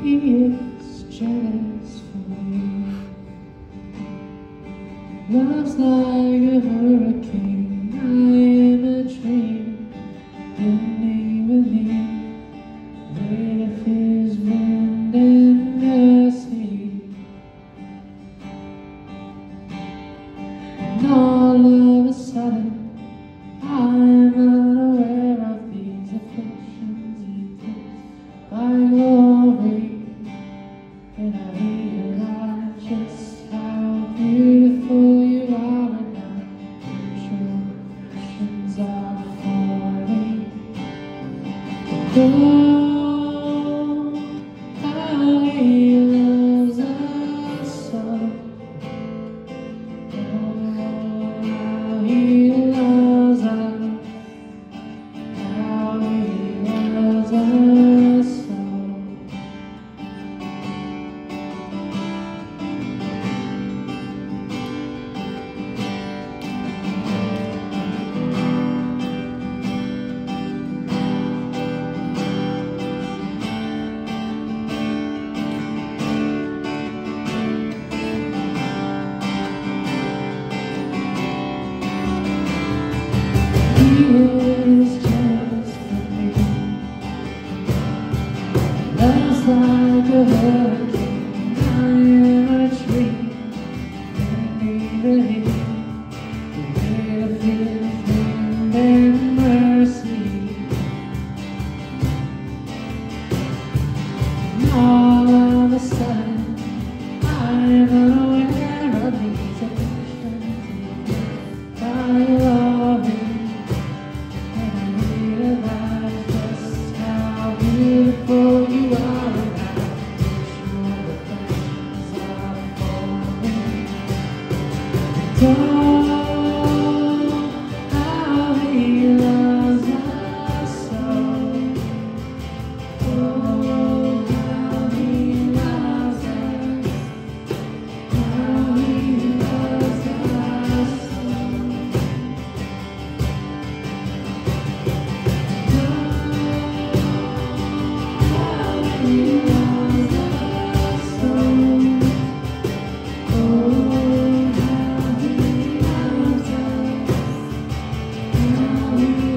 He is jealous for me. Love's like a hurricane. I am a dream, bending beneath weight of his wind and mercy. And all of a sudden, I am unaware of these afflictions. He takes my glory, and I realize just how beautiful you are, and now oceans are falling. Oh, how he loves us so. Oh, how he loves us. How he loves us so. He is jealous for me. Love's like a hurricane. I am a tree, bending beneath the weight of his wind and mercy. And all of a sudden, I am unaware of these afflictions. I love him. Beautiful you are, and how your affections are falling. Oh, how he loves us so. Oh, how he loves us. How he loves us so. Oh, how he loves us.